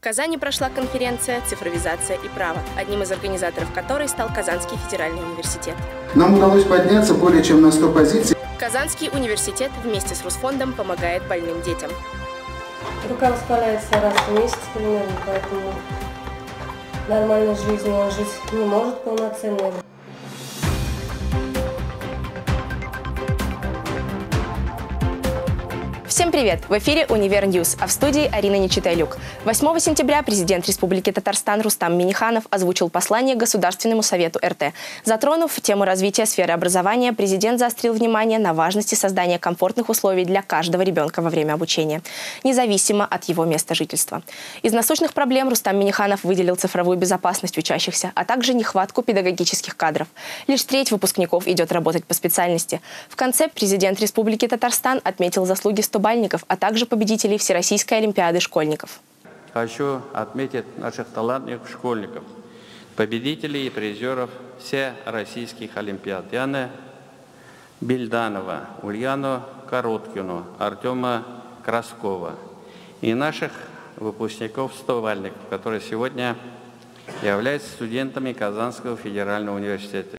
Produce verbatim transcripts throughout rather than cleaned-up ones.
Казани прошла конференция «Цифровизация и право», одним из организаторов которой стал Казанский федеральный университет. Нам удалось подняться более чем на сто позиций. Казанский университет вместе с Русфондом помогает больным детям. Рука воспаляется раз в месяц примерно, поэтому нормальной жизнью он жить не может полноценно. Всем привет! В эфире «Универ Ньюс», а в студии Арина Нечитайлюк. восьмого сентября президент Республики Татарстан Рустам Минниханов озвучил послание Государственному совету эр тэ. Затронув тему развития сферы образования, президент заострил внимание на важности создания комфортных условий для каждого ребенка во время обучения, независимо от его места жительства. Из насущных проблем Рустам Минниханов выделил цифровую безопасность учащихся, а также нехватку педагогических кадров. Лишь треть выпускников идет работать по специальности. В конце президент Республики Татарстан отметил заслуги сто а также победителей Всероссийской олимпиады школьников. Хочу отметить наших талантливых школьников, победителей и призеров всероссийских олимпиад. Яна Бельданова, Ульяну Короткину, Артема Краскова и наших выпускников-стовальников, которые сегодня являются студентами Казанского федерального университета.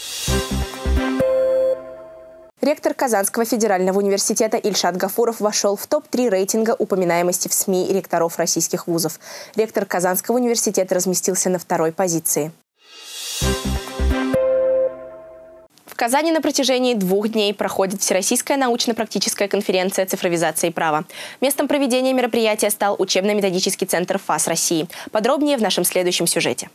Ректор Казанского федерального университета Ильшат Гафуров вошел в топ три рейтинга упоминаемости в СМИ ректоров российских вузов. Ректор Казанского университета разместился на второй позиции. В Казани на протяжении двух дней проходит Всероссийская научно-практическая конференция «Цифровизация и право». Местом проведения мероприятия стал учебно-методический центр ФАС России. Подробнее в нашем следующем сюжете.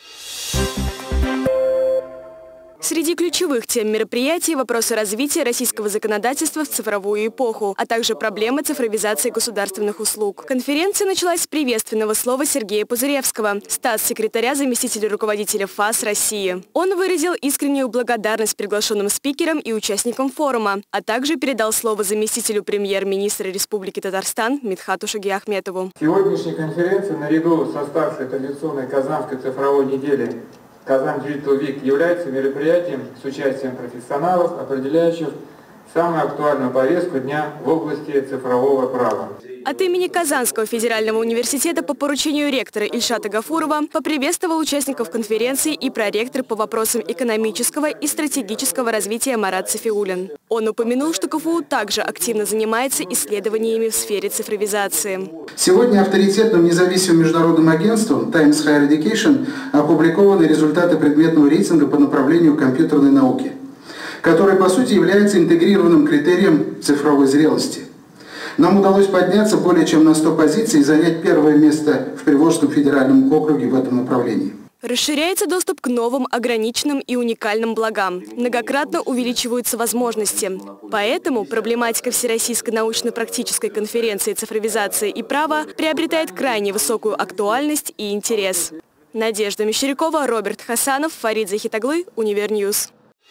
Среди ключевых тем мероприятий – вопросы развития российского законодательства в цифровую эпоху, а также проблемы цифровизации государственных услуг. Конференция началась с приветственного слова Сергея Пузыревского, статс-секретаря, заместителя руководителя ФАС России. Он выразил искреннюю благодарность приглашенным спикерам и участникам форума, а также передал слово заместителю премьер-министра Республики Татарстан Мидхату Шагиахметову. Сегодняшняя конференция наряду с оставшей традиционной Казанской цифровой недели «Казан Digital Week» является мероприятием с участием профессионалов, определяющих самую актуальную повестку дня в области цифрового права. От имени Казанского федерального университета по поручению ректора Ильшата Гафурова поприветствовал участников конференции и проректор по вопросам экономического и стратегического развития Марат Сафиуллин. Он упомянул, что ка эф у также активно занимается исследованиями в сфере цифровизации. Сегодня авторитетным независимым международным агентством Times Higher Education опубликованы результаты предметного рейтинга по направлению компьютерной науки, который, по сути, является интегрированным критерием цифровой зрелости. Нам удалось подняться более чем на сто позиций и занять первое место в Приволжском федеральном округе в этом направлении. Расширяется доступ к новым, ограниченным и уникальным благам. Многократно увеличиваются возможности. Поэтому проблематика Всероссийской научно-практической конференции «Цифровизация и право» приобретает крайне высокую актуальность и интерес. Надежда Мещерякова, Роберт Хасанов, Фарид Захитаглы, Универ Ньюс.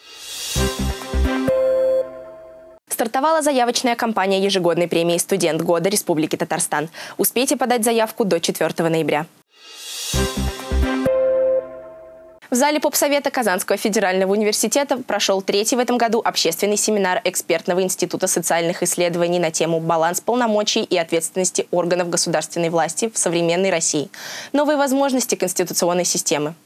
Стартовала заявочная кампания ежегодной премии «Студент года Республики Татарстан». Успейте подать заявку до четвёртого ноября. В зале попсовета Казанского федерального университета прошел третий в этом году общественный семинар экспертного института социальных исследований на тему «Баланс полномочий и ответственности органов государственной власти в современной России. Новые возможности конституционной системы».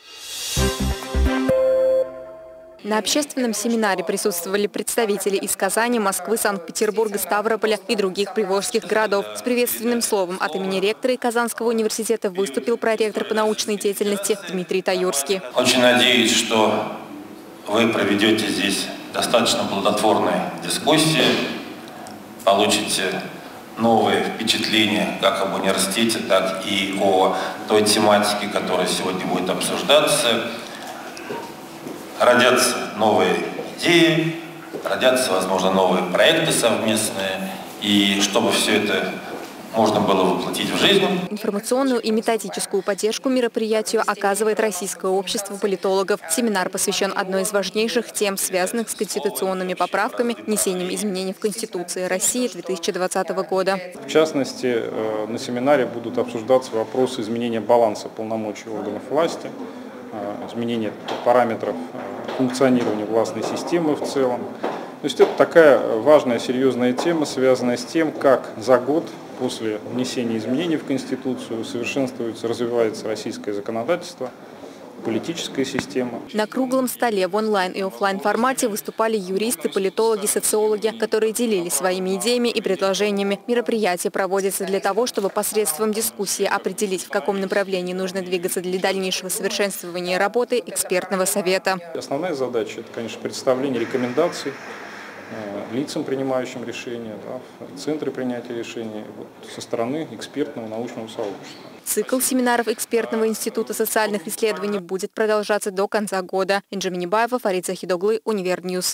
На общественном семинаре присутствовали представители из Казани, Москвы, Санкт-Петербурга, Ставрополя и других приволжских городов. С приветственным словом от имени ректора Казанского университета выступил проректор по научной деятельности Дмитрий Таюрский. Очень надеюсь, что вы проведете здесь достаточно плодотворные дискуссии, получите новые впечатления как об университете, так и о той тематике, которая сегодня будет обсуждаться. Родятся новые идеи, родятся, возможно, новые проекты совместные. И чтобы все это можно было воплотить в жизнь. Информационную и методическую поддержку мероприятию оказывает Российское общество политологов. Семинар посвящен одной из важнейших тем, связанных с конституционными поправками, внесением изменений в Конституции России две тысячи двадцатого года. В частности, на семинаре будут обсуждаться вопросы изменения баланса полномочий органов власти, изменения параметров функционирования властной системы в целом. То есть это такая важная, серьезная тема, связанная с тем, как за год после внесения изменений в Конституцию усовершенствуется, развивается российское законодательство, политическая система. На круглом столе в онлайн и офлайн формате выступали юристы, политологи, социологи, которые делились своими идеями и предложениями. Мероприятие проводится для того, чтобы посредством дискуссии определить, в каком направлении нужно двигаться для дальнейшего совершенствования работы экспертного совета. Основная задача – это, конечно, представление рекомендаций лицам, принимающим решения, да, в центре принятия решений вот, со стороны экспертного научного сообщества. Цикл семинаров Экспертного института социальных исследований будет продолжаться до конца года. Инжи Минибаева, Фарид Захидоглы, Универньюз.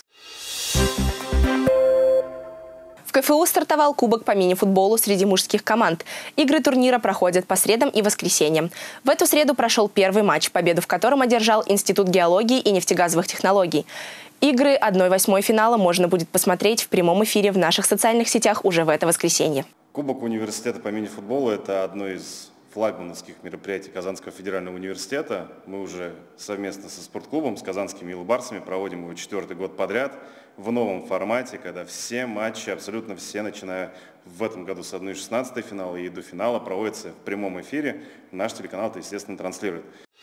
В КФУ стартовал кубок по мини-футболу среди мужских команд. Игры турнира проходят по средам и воскресеньям. В эту среду прошел первый матч, победу в котором одержал Институт геологии и нефтегазовых технологий. Игры одной восьмой финала можно будет посмотреть в прямом эфире в наших социальных сетях уже в это воскресенье. Кубок университета по мини-футболу – это одно из флагмановских мероприятий Казанского федерального университета. Мы уже совместно со спортклубом, с казанскими илбарсами проводим его четвертый год подряд в новом формате, когда все матчи, абсолютно все, начиная в этом году с одной шестнадцатой финала и до финала, проводятся в прямом эфире. Наш телеканал это, естественно, транслирует.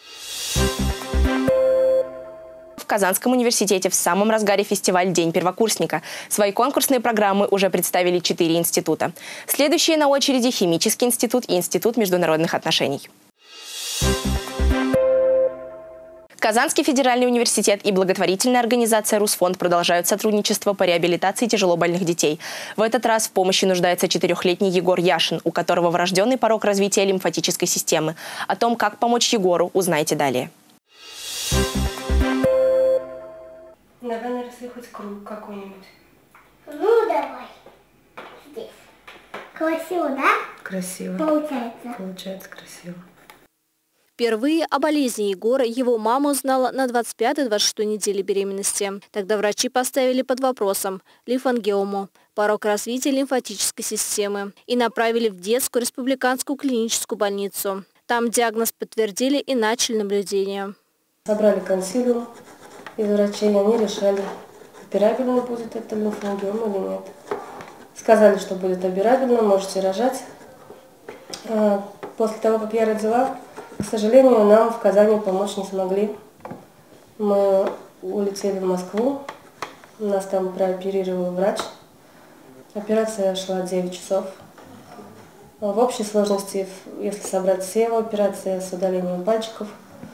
В Казанском университете в самом разгаре фестиваль «День первокурсника». Свои конкурсные программы уже представили четыре института. Следующие на очереди – Химический институт и Институт международных отношений. Казанский федеральный университет и благотворительная организация «Русфонд» продолжают сотрудничество по реабилитации тяжелобольных детей. В этот раз в помощи нуждается четырехлетний Егор Яшин, у которого врожденный порог развития лимфатической системы. О том, как помочь Егору, узнаете далее. Давай нарисуй хоть круг какой-нибудь. Ну, давай. Здесь. Красиво, да? Красиво. Получается. Получается красиво. Впервые о болезни Егора его мама узнала на двадцать пятой — двадцать шестой неделе беременности. Тогда врачи поставили под вопросом лимфангиому, порог развития лимфатической системы, и направили в детскую республиканскую клиническую больницу. Там диагноз подтвердили и начали наблюдение. Собрали консилиум из врачей, и они решали, операбельно будет это лимфангиома или нет. Сказали, что будет операбельно, можете рожать. После того, как я родила, к сожалению, нам в Казани помочь не смогли. Мы улетели в Москву, нас там прооперировал врач. Операция шла девять часов. В общей сложности, если собрать все его операции с удалением пальчиков,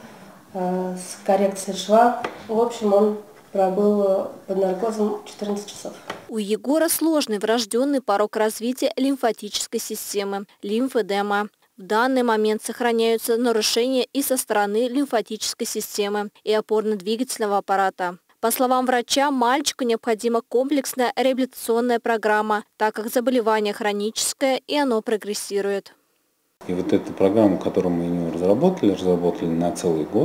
с коррекцией шва, в общем, он пробыл под наркозом четырнадцать часов. У Егора сложный врожденный порог развития лимфатической системы – лимфедема. В данный момент сохраняются нарушения и со стороны лимфатической системы и опорно-двигательного аппарата. По словам врача, мальчику необходима комплексная реабилитационная программа, так как заболевание хроническое и оно прогрессирует. И вот эта программа, которую мы не разработали, разработали на целый год,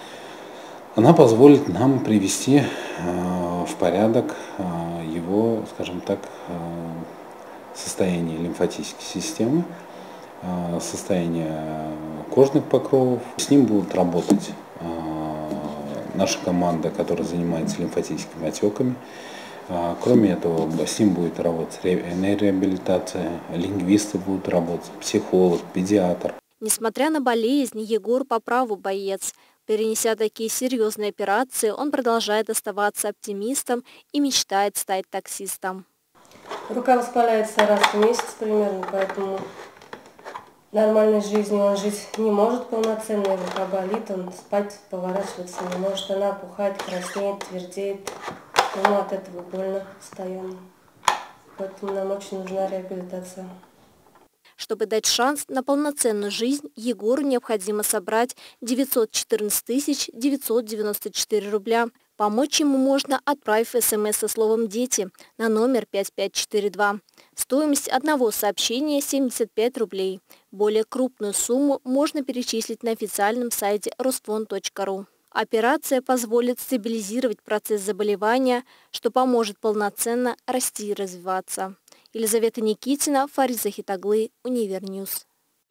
она позволит нам привести э, в порядок э, его, скажем так, э, состояние лимфатической системы, э, состояние кожных покровов. С ним будут работать э, наша команда, которая занимается лимфатическими отеками. Кроме этого, с ним будет работать реабилитация, лингвисты будут работать, психолог, педиатр. Несмотря на болезнь, Егор по праву боец. Перенеся такие серьезные операции, он продолжает оставаться оптимистом и мечтает стать таксистом. Рука воспаляется раз в месяц примерно, поэтому нормальной жизнью он жить не может полноценно, рука болит, он спать, поворачиваться не может, она опухает, краснеет, твердеет. Ему от этого больно постоянно. Поэтому нам очень нужна реабилитация. Чтобы дать шанс на полноценную жизнь, Егору необходимо собрать девятьсот четырнадцать тысяч девятьсот девяносто четыре рубля. Помочь ему можно, отправив смс со словом «Дети» на номер пять пять четыре два. Стоимость одного сообщения – семьдесят пять рублей. Более крупную сумму можно перечислить на официальном сайте росфонд точка ру. Операция позволит стабилизировать процесс заболевания, что поможет полноценно расти и развиваться. Елизавета Никитина, Фарид Захидоглы, Универньюз.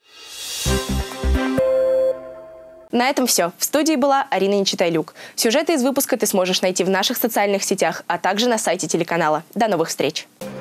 На этом все. В студии была Арина Нечитайлюк. Сюжеты из выпуска ты сможешь найти в наших социальных сетях, а также на сайте телеканала. До новых встреч!